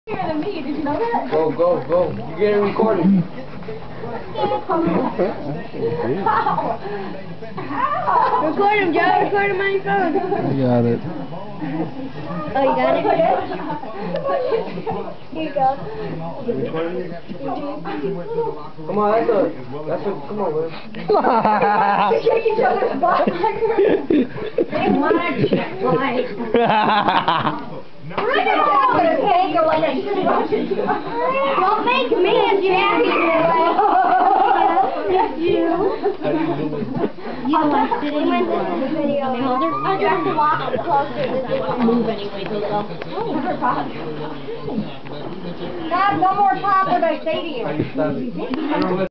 Than me, did you know that? Go, go, go. You're getting recorded. Record him, Joe. Record him on your phone. I got it. Oh, you got it? Here you go. Come on, come on, man. Shake each other's butt. They watch. Don't make me a Jackie. You don't want to sit anymore. Hold her. I have to walk closer. Move anyway, go. God, one more time what I say to you.